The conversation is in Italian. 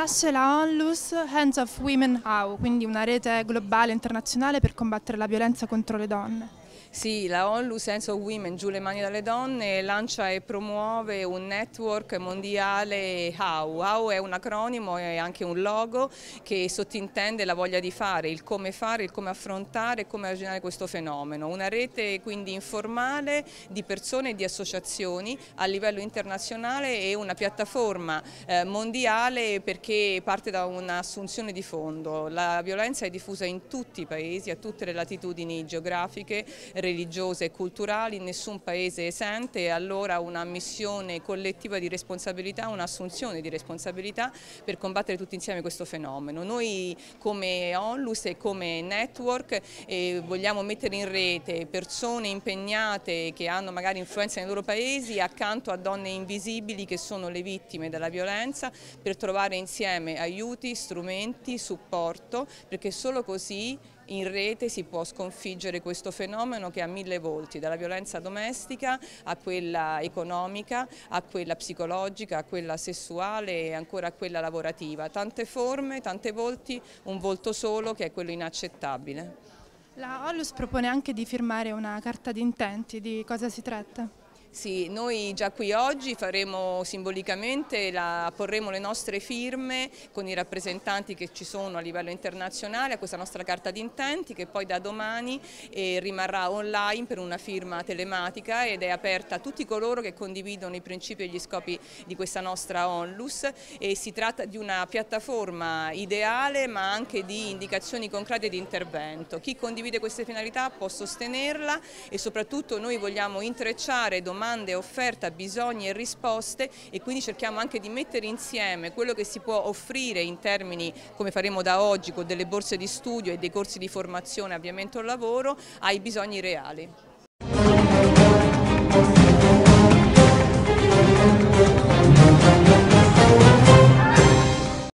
nasce la Onlus Hands of Women How, quindi una rete globale internazionale per combattere la violenza contro le donne. Sì, la Onlus Hands of Women, giù le mani dalle donne, lancia e promuove un network mondiale HOW. HOW è un acronimo e anche un logo che sottintende la voglia di fare, il come affrontare e come arginare questo fenomeno. Una rete quindi informale di persone e di associazioni a livello internazionale e una piattaforma mondiale perché parte da un'assunzione di fondo. La violenza è diffusa in tutti i paesi, a tutte le latitudini geografiche, religiose e culturali, nessun paese è esente, e allora una missione collettiva di responsabilità, un'assunzione di responsabilità per combattere tutti insieme questo fenomeno. Noi come Onlus e come network vogliamo mettere in rete persone impegnate che hanno magari influenza nei loro paesi accanto a donne invisibili che sono le vittime della violenza, per trovare insieme aiuti, strumenti, supporto, perché solo così in rete si può sconfiggere questo fenomeno che ha mille volti, dalla violenza domestica a quella economica, a quella psicologica, a quella sessuale e ancora a quella lavorativa. Tante forme, tante volti, un volto solo che è quello inaccettabile. La Onlus propone anche di firmare una carta di intenti, di cosa si tratta? Sì, noi già qui oggi faremo simbolicamente, porremo le nostre firme con i rappresentanti che ci sono a livello internazionale a questa nostra carta di intenti, che poi da domani rimarrà online per una firma telematica ed è aperta a tutti coloro che condividono i principi e gli scopi di questa nostra Onlus, e si tratta di una piattaforma ideale ma anche di indicazioni concrete di intervento. Chi condivide queste finalità può sostenerla e soprattutto noi vogliamo intrecciare domande, offerta, bisogni e risposte, e quindi cerchiamo anche di mettere insieme quello che si può offrire in termini, come faremo da oggi, con delle borse di studio e dei corsi di formazione, avviamento al lavoro, ai bisogni reali.